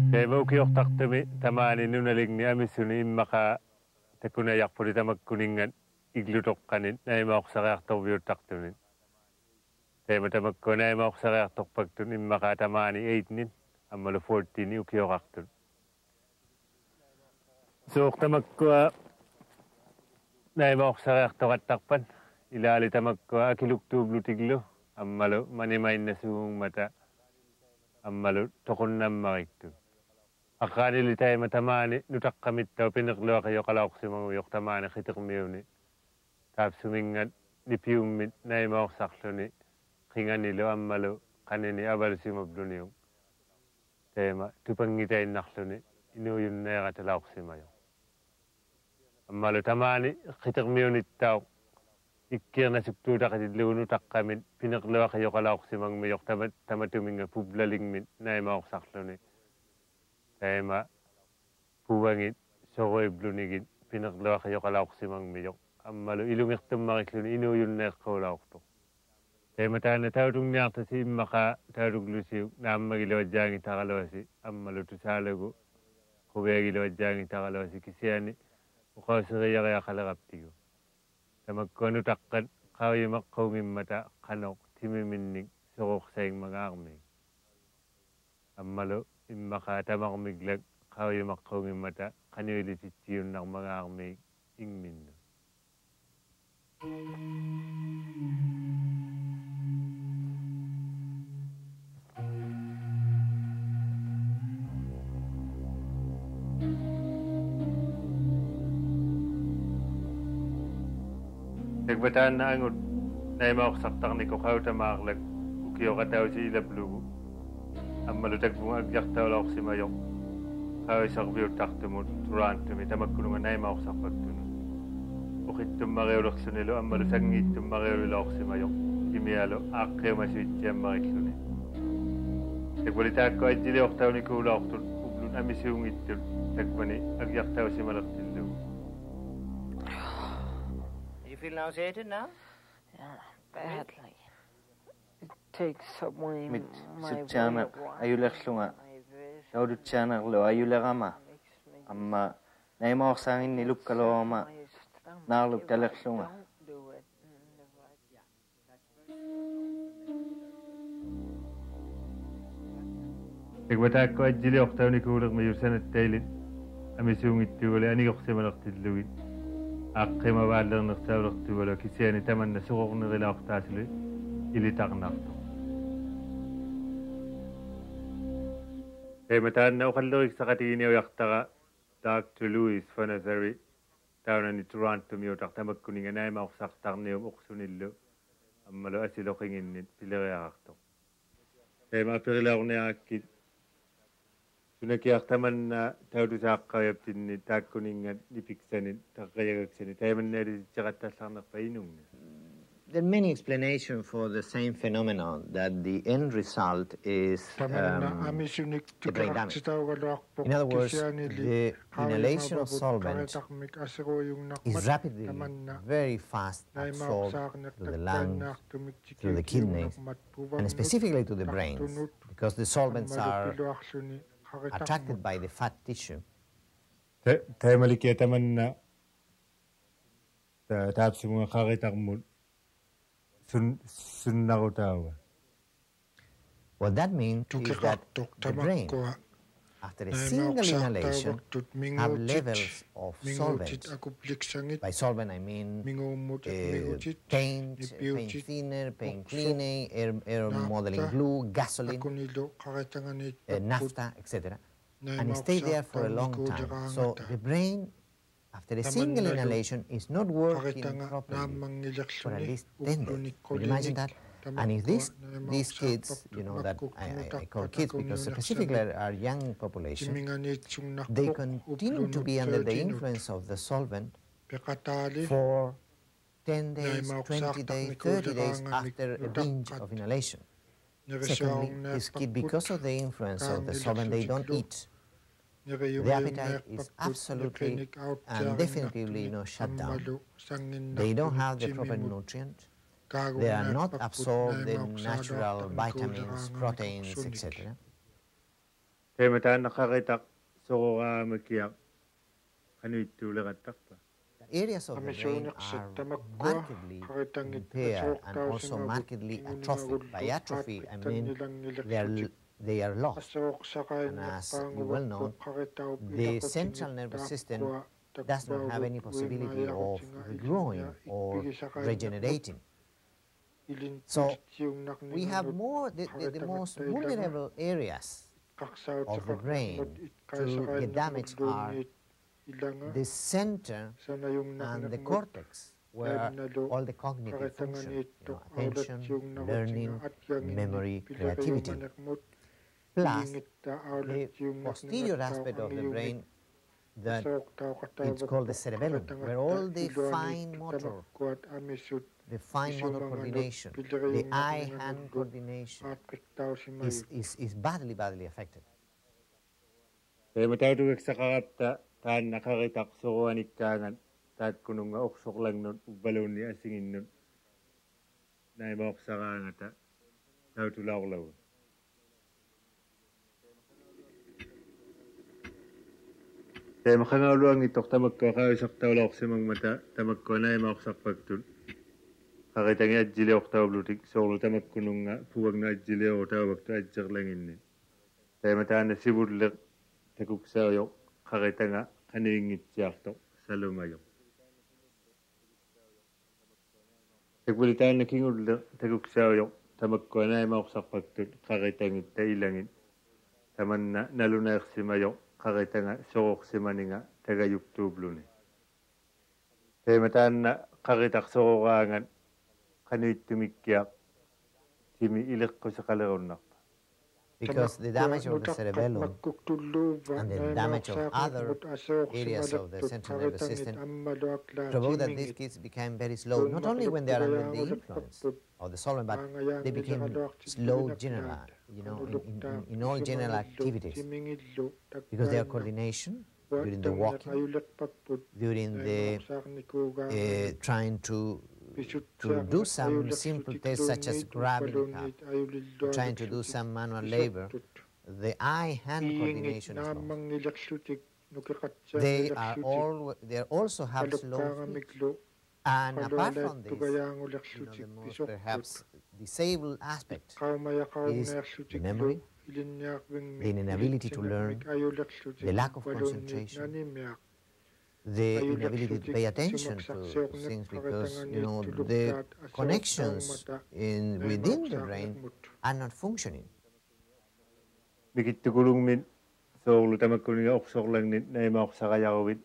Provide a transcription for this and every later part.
Kaymaukiyuqtartumi tamaani nunaligni amisuni immaqa takunayarpuli tamakkuningan iglutoqqanin naimauqsariartorviuttartunin tamakku naimauqsariartorpaktun immaqa tamaani 8nin ammalu 14 ukioqartun suuqtamakkua naimauqsariartoqattarpan ilaali tamakkua akiluktuublutiglu ammalu manimainna ammalu toqunnammariktu Aqaanili taima tamaani nutaqqamittau pineqluaqayoqalauqsimagu yoqtamaani khitiqmiuni taapsumingat nipiummit naimauqsarluni qinganilu ammalu qanini avalusimabluниu taima tupangitainnarluni inuuyunneeqatalauqsimayo ammalu tamaani khitiqmiunittau ikkirnasuktuutaqatillugu nutaqqamit pineqluaqayoqalauqsimagmi yoqtamatuminga publalingmit naimauqsarluni taima puwangit sogoiblunigit pineqluaqayoqalauqsimangmiyoq ammalu ilungertummarikluni inuuyunneeqqaulauqtuq taima taana tautungniartasi immaqa tautuglusiu naammagiluajjaangitaqaluasi ammalu tusaalagu qubeegiluajjaangitaqaluasi kisiani uqauseriariaqaleqaptigu tamakkuanutaqqat qauyumaqqaungimmata qanoq timiminnik soruqsaingmagaarmi ammalu immaqa tamarmiglak qauyumaqqaungimmata qanuilititsiunnarmagaarmi ingminnu Tekbataanna angut naimauqsartarniku qautamaarlak ukioqatausi ilaplugu ammalu takbunga agjartaulauqsimayoq qawisarviuttartumut turaantumi tamakkununga naimauqsarpaktunu uqittummariulerlunilu ammalu sangiittummariulilauqsimayoq imialu aaqqeumasuitsiammarikluni tekbalitaakku ajjiliortaunikuulauqtut ublun amisuungittut takbani agjartausimalertillugu You feel nauseated now? Yeah, badly. It takes away Mit my sutjana ayulerlunga taudutjaanarlu ayulerama amma naimauqsaanginni lukkalooma naarluk talerlunga Tekbataakku ajjiliortaunikuulermi yursanatteilin amisuungittuuli anigoqsimalertillugit Aqima baallernertaulertualo kisiani tamanna suqornerilaortaasulu ilitaqnartu Taanna uqallerikssaqatigiiniuyartara Dr. Louis Fonazari taunani Toronto-miutaq tamakkuninga naimauqsartarnium uqsunillu ammalu asiloqinginnit pileriaqartoq Taima aperilaorniaakkit Sunakiartamanna tautusaqqayaptinni taakkuningat nipiksanit taqqayagaksani taimannaalisitseqattallarnerpa inungna There are many explanations for the same phenomenon that the end result is a brain damage. In other words, the inhalation of solvent is rapidly, very fast absorbed through the lungs, through the kidneys, and specifically to the brains, because the solvents are attracted by the fat tissue. Taimalikia tamanna taapsumunga qaritarmut sunnarutauga What that means is that the brain, after a single inhalation, have levels of solvents. By solvent I mean paint thinner, paint cleaning, air modeling glue, gasoline, naphtha, etc. And it stays there for a long time. So the brain, after a single inhalation, is not working properly for at least 10 days. Could you imagine that? And if these kids, that I call kids because specifically are young population, they continue to be under the influence of the solvent for 10 days, 20 days, 30 days after a binge of inhalation. Secondly, this kid, because of the influence of the solvent, they don't eat. The appetite is absolutely and definitively shut down. They don't have the proper nutrients. They are not absorbed the natural vitamins, proteins, etc. Teemataan nakakita soqoraamakiaq qanuittuuleqattaqpa. The areas of the brain are markedly impaired and also markedly atrophied. By atrophy, I mean they are lost. And as you well know, the central nervous system does not have any possibility of regrowing or regenerating. So we have the most vulnerable areas of the brain to get damaged are the center and the cortex, where all the cognitive function, attention, learning, memory, creativity, plus the posterior aspect of the brain that it's called the cerebellum, where all the fine motor coordination, the eye-hand coordination is badly affected. Taan nakakitaqsoruanikkaangan taat kununga orsorlangnut ubbaluunni asinginnut naimaorsaraangata tautulaorlagu. Teemaqangauluangittor tamakkuaqausartaulaorsimangmata tamakkua naimaorsarpaktut qaritangi ajjiliortaublutik soorlu tamakkununga pugagna ajjiliorutauvaktu ajjerlanginni. Teemataanna sivulleq takuksaayoq qaritanga qanuingitsiartoq salumayoq. Takulitaanna kingulle takuksaayoq tamakkua naimaorsarpaktut qaritangitta ilangit tamanna nalunaersimayoq qaritanga sororsimaninga tagayuktuubluni. Teemataanna qaritaqsororaangan qanuittumikkiaq timi ileqqusaqalerunnar. Because the damage of the cerebellum and the damage of other areas of the central nervous system provoke that these kids became very slow, not only when they are under the influence of the solvent, but they became slow general, in all general activities, because their coordination during the walking, during the trying to do some simple tests such as grabbing a cup, trying to do some manual labor, the eye-hand coordination is lost. They also have slow feet. And apart from this, the most perhaps disabled aspect is the memory, the inability to learn, the lack of concentration, the inability to pay attention to things, because the connections within the brain are not functioning. Mikittukulungmin soorlu tamakkuniga orsorlangnit naimaorsaqajaruvit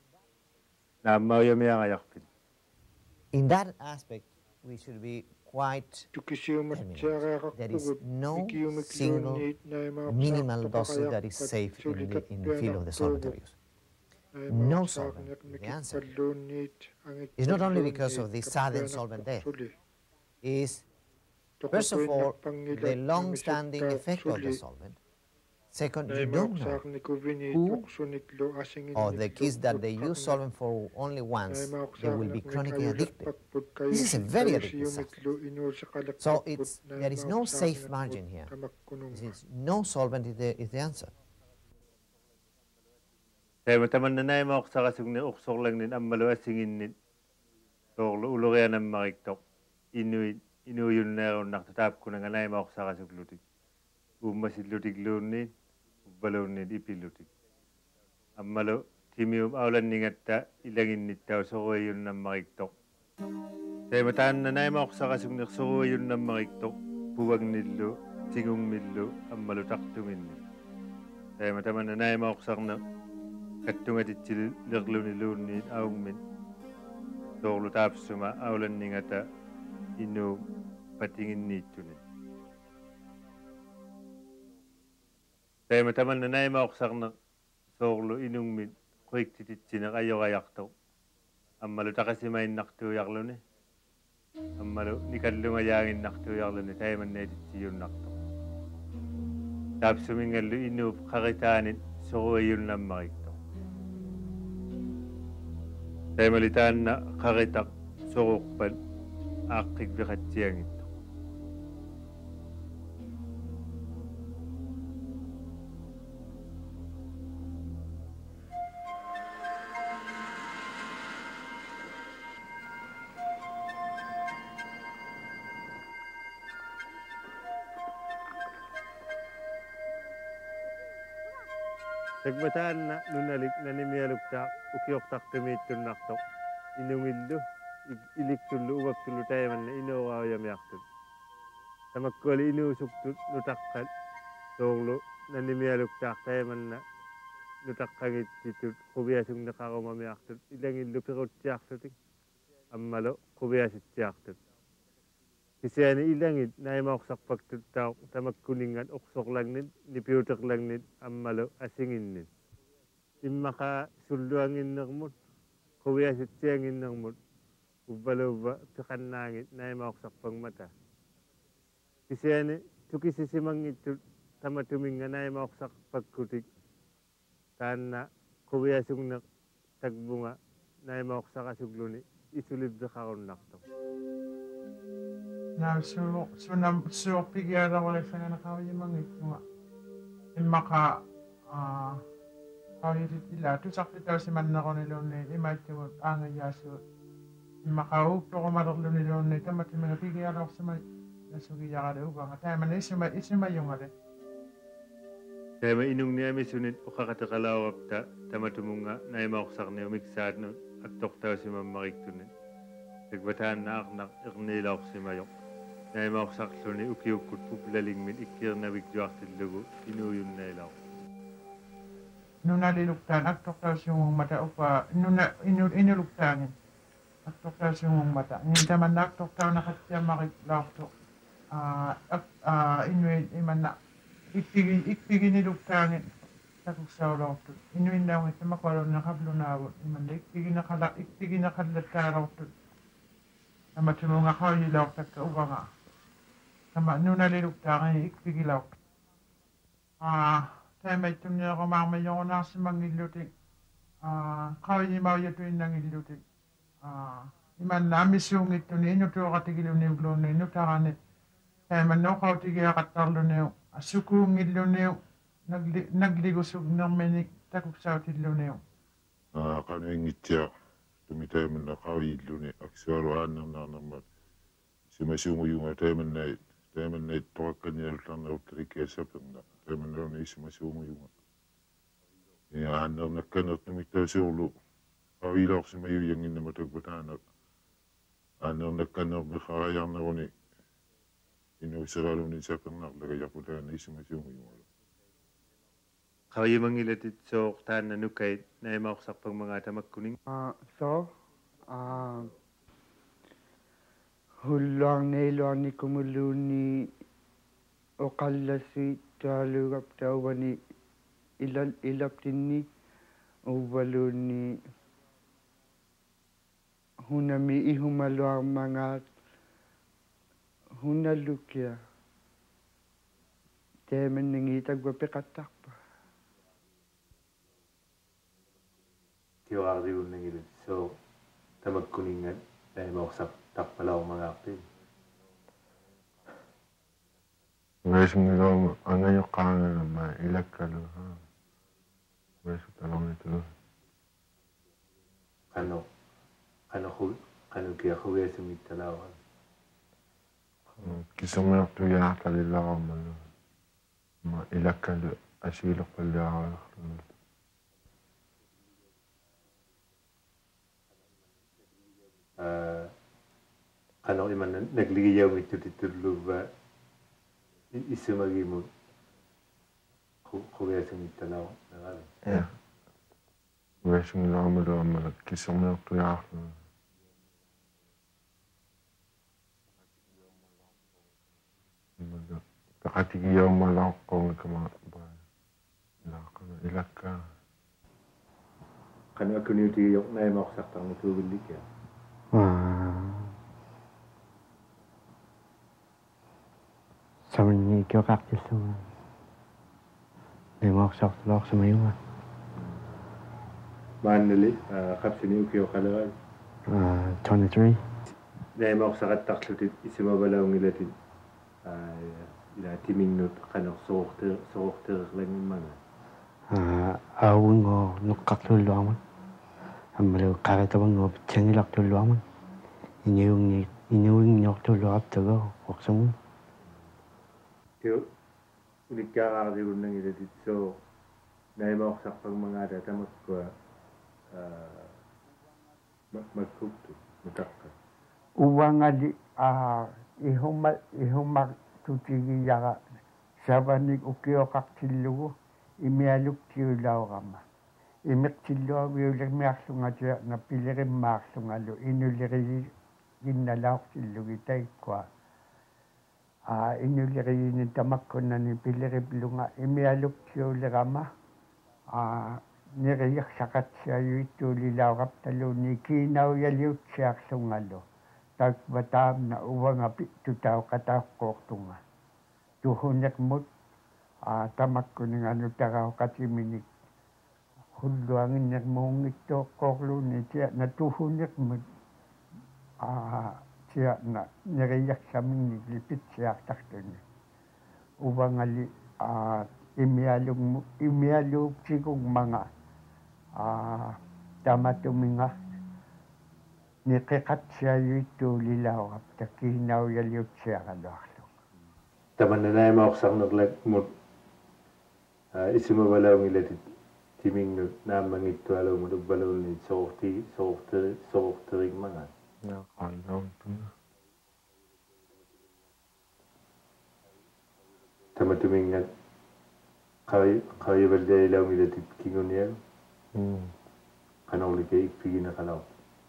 naammauyamiaqajarpit. In that aspect, we should be quite determined. There is no single minimal dosage that is safe in the field of the solvent abuse. No solvent is the answer. It's not only because of the sudden solvent death. It's, first of all, the long-standing effect of the solvent. Second, you don't know who, or the kids that they use solvent for only once, they will be chronically addicted. This is a very addictive substance. So there is no safe margin here. No solvent is the answer. Taimatamanna naimaorsaqasugni orsorlangnin ammalu asinginnit soorlu ulurianammariktoq inuyunneerunnartu taapkunanga naimaorsaqasuglutik uummasillutikluunniit ubbaluunniit ipillutik ammalu timium aulanningatta ilanginnittau soruayunnammariktoq taimataanna naimaorsaqasugni soruayunnammariktoq puvagnillu tingungmillu ammalu tartuminni taimatamanna naimaorsarna kattungatitsillerluniluunniit aungmin soorlu taapsuma aulanningata innu patinginniittuni taimatamanna naimaorsarna soorlu inungmin quiktititsinaq ajorajartoq ammalu taqasimainnartuujarluni ammalu nikallungajaanginnartuujarluni taimanneetitsiyunnartoq taapsumingallu innuup qaritaanit soruayunnammarik taimalitanna qaritaq soruqpal aaqqikviqatsiangit. Tagbataan na nunalik na nimiyalugta ukioktak tumitun inungillu iliktullu uwaktullu tayaman na inuwayamyaktut. Tamakkoli inuusuktut nutakkal toonglu na nimiyalugta tayaman na nutakkangitsitut kubiasung nakakumamyaktut ilangillu piruttiaktut ammalo kubiasitsiaktut. Kisiani ilangit na imauksapaktut tau tamakkuningan uksoklangnin nipiuteklangnin ammalo asinginnin. Immaka sulluanginnarmut kubiasitsianginnarmut ubbaluba pikannangit na imauksappang mata. Kisiani tukisisimangitut tamatuminga na imauksappagkutik tanna kubiasungnak tagbunga na imauksakkasugluni isulid karunnakto. Na so pigara wala sa nakawin mangit nga imaka kawirit ila tu sakti taw si man na ko nilon ni imaitimot ang yaso imaka upto ko maroklo nilon ni tamati mga pigara ko sa may nasugi yaka daw ba tayo man isima yung ade tayo inung niya misunit ukakatakalaw apta tamatumunga na imauksak na umiksad no at toktaw si mamariktunin nagbataan na aknak irnilaw si mayok na imauksak ni ukiukut pupulaling min ikir na wigjuaktil lugu inuyun na ilaw. Nung nalilugtan, aktok si mong mata upa, inulugtangin. Aktok si mong mata. Ngayon taman na aktok tayo nakatya makiklaw to. Inuin iman na. Ikpigin nilugtangin. Takok sa ulaw to. Inuin daw ito makwalaw na kablunawon. Iman na ikpigin nakalat karaw to. Nama tulong ako ilaw takauba nga. Nama nung nalilugtangin, ikpigilaw. Tayo may tumya ko mamayong ko na sa mangilutik. Kawin ni Mao yato yung nangilutik. Iman namis yung ito ni ino to katigilo ni uglo ni ino takanit. Tayo man no kaw tigiya katarlo niyo. Asuko ngilo niyo. Nagligusog ng menik takuk sa utilo niyo. Kano yung itya. Tumitay man na kawin ilo ni. Akswaruan ng nanamat. Simasungo yung tayo man na it. Tayo man na ito kanyal lang na utrikesa pang na. Tayo man na isimasungo yung. Iahanap na kanot tumitay sa ulo. Kawila ko si mayuyangin na matagbatanak. Anong nagkanap na kakayang na ko ni. Inusaralo ni sa kangnak. Lagaya ko tayo na isimasungo yung. Kaway mangilatit so oktan na nukay na imauksak pang mga tamakkuning. Hulang ni kumuluni o kalasi talugap tawani ilaptini o waluni hunami ihumalo ang mga hunalukya temen nangitag wapikatak pa. Tiwari ng ilan so tamakkuningan na imauksak tak pala ang mga aktin. Ngayon nila ang ngayon kangen naman ilag ka lo. Ngayon talong ito. Kano kaya kuya sumitalawan. Kisang mga tuya kalila ka malo. Ilag ka lo asilok pala ka. Kano iman nagligiyaw ito titulo ba isumagi mo kuya sumitalawan. Yeah. Washing lamada ama kisang mga tuya ka. Pakatigiyaw malak kong kamabay. Ilag ka. Kano community yung na imauksak tang natubilig ya. Saman kyo kaktil sa imauksak talak sa mayungan. Manali, kapsini ukiyo kalawag. 23. Na imauksak at taklutit isimabalaw ngilatin. Ila timingnut kanok sokter lang yung mga. Awang o nukaklulo aman. Amalo karatawang o changilak tulo aman. Inyong nyok tulo ap tago waksamun. Tiyo, ulit kakakaliw ng ilatit so Nai mau sak pang mangada tamat ko magkuktu mutakka. Uwang adi ihumak tutigi yaga sabanik ukio kaktilu imialuk tiulaw kama. Imik tilu wiulik miaksunga tiya na pilirin maaksunga lo inuliri ginalawak tilu itay kwa. Inuliri ni tamak ko na ni pilirin lunga imialuk tiulirama. Niriyak sakat siya ito lilawak talo ni kinaw yaliw siya sungalo. Tagbatam na uwang api tutaw kataw koktunga. Tuhunek mut tamak ko ng ano takaw katiminik. Hulluangin nek mong ito koklo ni siya na tuhunek mut. Siya na niriyak sa minig lipit siya takton. Uwang ali imialog sigong mga tamatumingah ni kekat siya ito lilaw at takinaw yaliw siya kalaklo. Taman na na mauksak naglag mo isumawalaw ng ilatit timing na mangito alaw mo nagbalaw ni softering mga. Nakalaw ito. Tamatuming na kaya balda ilaw ng ilatit kingon niya. Kanaw likay ikpigin na kalaw.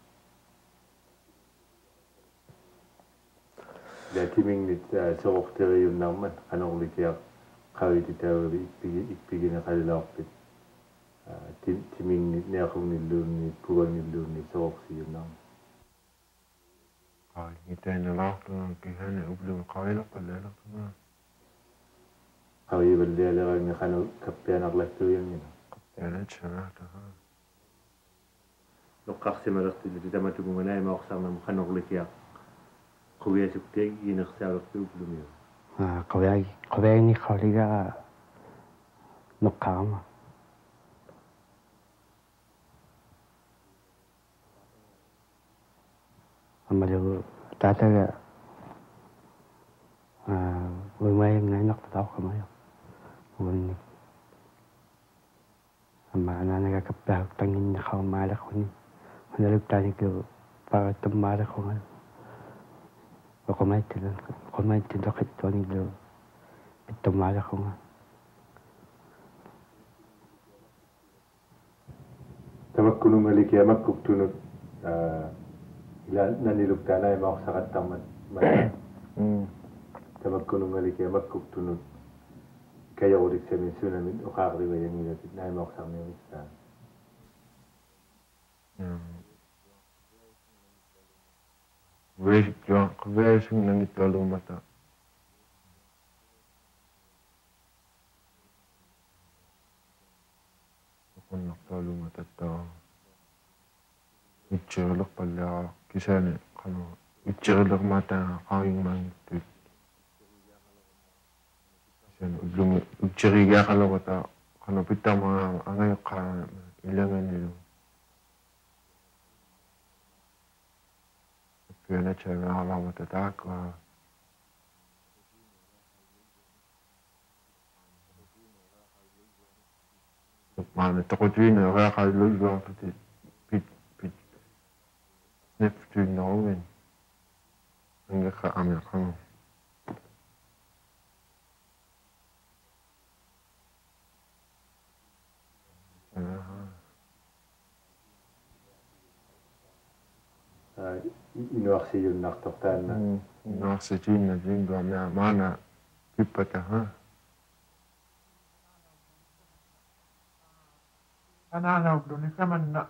Dati ming nit sa okteri yung naman kanaw likay kaya titaw ikpigin na kalaw pit. Timing nit niya kung nilun ni puwang nilun ni sa oksi yung naman. Kaya itay na lang ito ng kihan na ublong kaya lang pala lang ito na. Kaya balda ilaw nga kanaw kapya naglakto yun yun. Kaya na siya na ito ha. Nukak si marakti di tamatumong na yung mauksak na mukhanok likya. Kuya sukti inaksalak ti ublum yun. Kawai ni kawaliga nukama. Amalo tataga may ngayon nakataw ka mayo. Wani. Ama na nagakapahag tangin na kaumalak ko ni. Manalog tayo ko para tumalak ko nga. O kumain tilo kito nilo. Tumalak ko nga. Tamak kunong malikya magkuktunod. Nanilog ka na yung mauksakat tamat. Tamak kunong malikya magkuktunod. Kaya ulit sa minso namin o kakriwa yung ilatit na yung mauksak na yung istan. Version ng ito lumata. Ako nakta lumata ito. Itchirlok pala. Kisa na, itchirlok mata kayong mangit. Ugchiriga ka lang kata. Kanapita mga angay ka ilangan nilo. Kaya na siya nakakala matatak. Mana takot yun na kakalulo ako pit snip to Norway. Ang kaamin ka mo. Inuaksi yung naktoktan na. Inuaksi yun na yun ba na mana pipata ha? Ananaw doon, ikaman na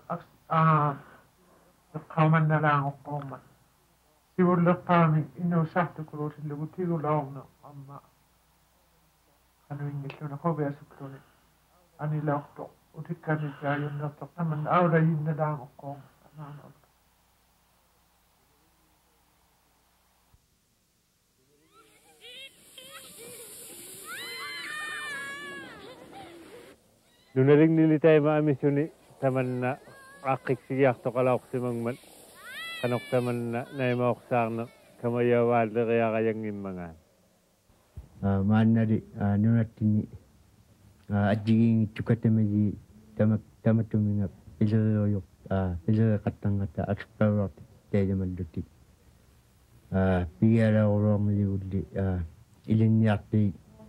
kaman na lang ako man. Siguro kami inusakto ko rin lugutin lang na ama. Ano yung ito na ko besok doon. Anila ko ulit ka rin tayo na ito naman aura yun na lang ako. Ananaw. Lunaring nilitay maamis yun taman na akik siyak to kalawak si mangman. Kanok taman na naimawaksak na kamayawal na kaya kayang imangan. Man na di, ano natin ajiging tukatamagi tamatuminga ileriuyuq ileriqattangata akparuarti taajamalluti pigialauruormiliulli ilinniarti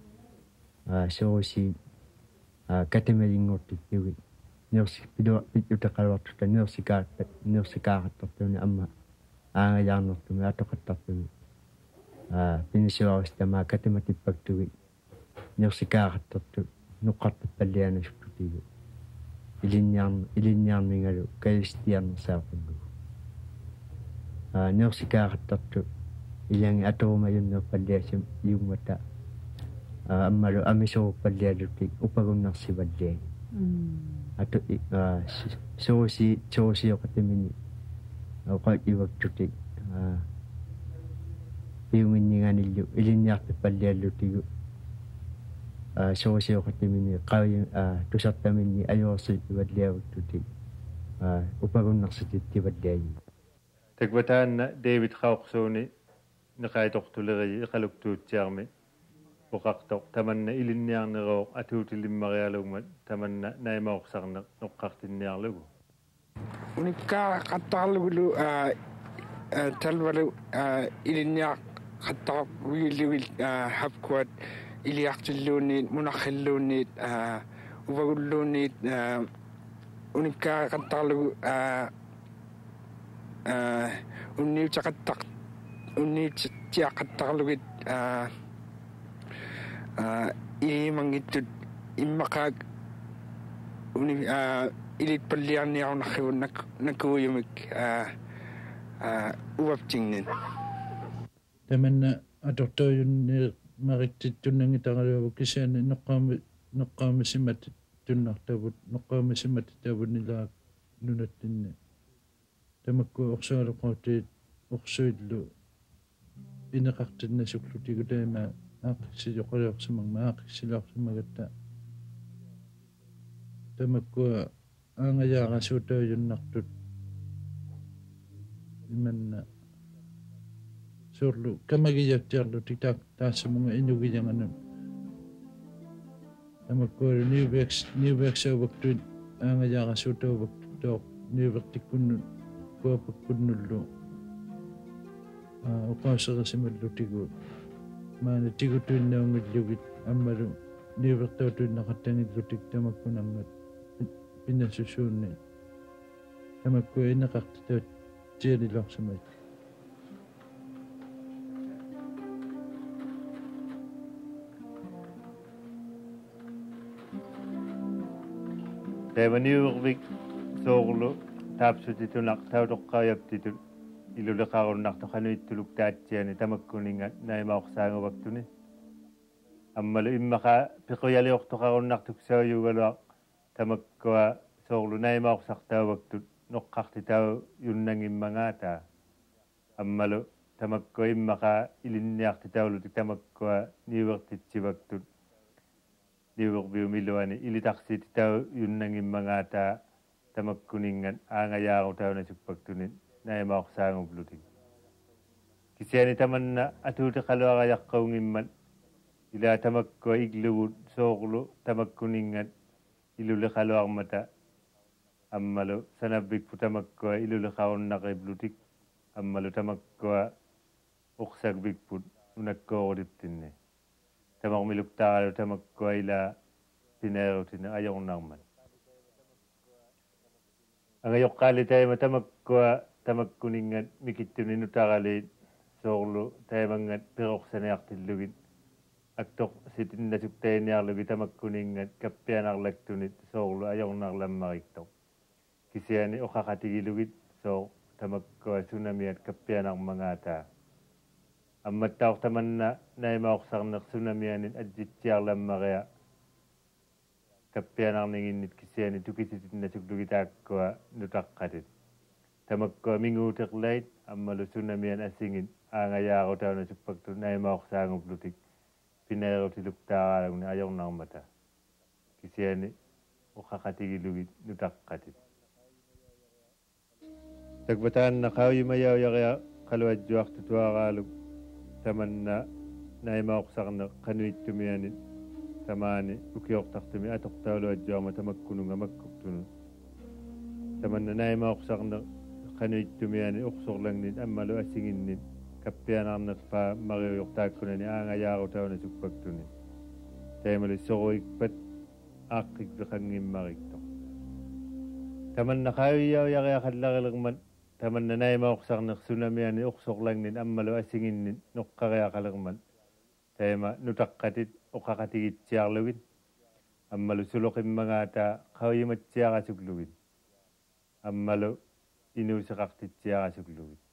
soosi katamalingortikkiugi nersi pitutaqaluartuta nersikaarattortuni amma aangajaarnertumi atoqattartumi pinisuaristama katamatippaktugi nersikaarattortu nuqqartapallianasuktutigu ilinniarningalu kalistiarnersaaqungu nersikaarattortu ilangi atorumayunnerpalliasam iungmata ammalu amisoruppallialutik upagunnarsivalliai atu soosioqatamini oqaiivaktutik piunginniganillu ilinniartipalliallutigu soosioqatamini qawi tusartaminni ajoorsiivalliavaktutik upagunnarsitivallaaji takbataanna David Khawqsuuni neqaitortuleriji iqaluktuutsiarmi uqartoq tamanna ilinniarnerooq atuutilimmarialugmat tamanna naimaoqsarneq noqqartinniarlugu unikkaa qattaarlugulu talvalu ilinniaq qattaruilluil hapkuat iliartilluunniit munarrilluunniit uvagulluunniit unikkaa qattaarlugu unniutiaqattaarlugit iimangittut immaqaak ilitpalliarniarunarrigun nakuuyumik uvaptingnin tamanna atortoyunni mariktittunnangitaraluavu kisiani neqqaamisimat tunnartavut neqqaamisimat tavunnilaak nunattinni tamakku orsualuqortiit orsuillu ineqartinnasuklutigu taima aaqissijoqaliorsimagma aaqissilaorsimagatta tamakkua aangajaarasuutauyunnartut imanna surlu kamagijattiarlutik taassamunga inugijanganun tamakkualu niuveksauvaktuit aangajaarasuutauvaktuoq niuvertikkunnut kuapakkunnullu uqaaserisimallutigu maana tigutuinnaungillugit ammalu niuvertautuinnaqattangillutik tamakkunarngat pinnassusuunni tamakkua ineqartitaut tialilorsamat taimaniuervik soorlu taapsutitunak tautoqqaajaptitut iluleqarunnartoqanuittuluk taatsiani tamakkuninga naimaorsaanguvaktuni ammalu immaqa piquyaliortoqarunnartuksauyugaluaq tamakkua soorlu naimaorsartaavaktut noqqartitau yunnangimmangaata ammalu tamakkua immaqa ilinniartitaulutik tamakkua niuertitsivaktut niuerbiumiluani ilitarsititau yunnangimmangaata tamakkuningan aangajaarutaunasukpaktunin naimaorsaanguplutik kisiani tamanna atuutiqaluarajaqqaungimman ila tamakkua iglugut soorlu tamakkuningan iluliqaluarmata ammalu sanabbikpu tamakkua iluliqarunnaqiblutik ammalu tamakkua uqsagbikput unakkoorutiptinni tamarmiluktaaralu tamakkua ila pineerutina ajornarman angajoqqaali taima tamakkua tamakkuningat mikittuninutaralit soorlu taimangat piroqsaniartillugit aktoq sitinnasuk tainiarlugi tamakkuningat kappianarlaktunit soorlu ajornarlammariktoq kisiani oqaqatigilugit soo tamakkua tsunamiat kappianarmangaata ammattaor tamanna naimaoqsarneq tsunamianin ajjitsiarlammaria kappianarninginnit kisiani tukisitinnasuklugitaakkua nutaqqatit tamakkua minguuteqlait ammalu tsunamian asingit aangajaarutaunasuppaktu naimaoqsaanguplutik pineerutiluktaaraalugni ajornarmata kisiani uqaqatigilugit nutaqqatit takbataanna qauyumayauyaria qaluajjuartutuaraaluk tamanna naimaoqsarneq qanuittumianit tamani ukiortartumi atortaulu ajjaama tamakkununga makkuktunu tamanna naima oqsarna qanuittumiani uqsorlangnin ammalu asinginnin kappianarnerpa mariuyortaakkunani aangajaarutawan suppaktuni taimali soruikpat aaqqikpeqangimmarikto tamanna qaayuyauyaqiaqallarilirman tamanna naima oqsarner sunamiani uqsorlangnin ammalu asinginnin noqqariaqalirman taima nutaqqatit uqaqatigitsiarlugin ammalu suloqimmangaata qawimatsiaqasuklugin ammalu inuuseqartitsiaqasuklugin